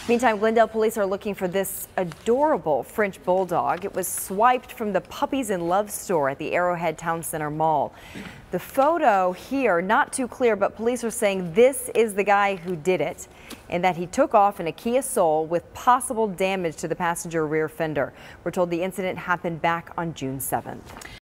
Meantime, Glendale police are looking for this adorable French bulldog. It was swiped from the Puppies in Love store at the Arrowhead Town Center Mall. The photo here, not too clear, but police are saying this is the guy who did it and that he took off in a Kia Soul with possible damage to the passenger rear fender. We're told the incident happened back on June 7th.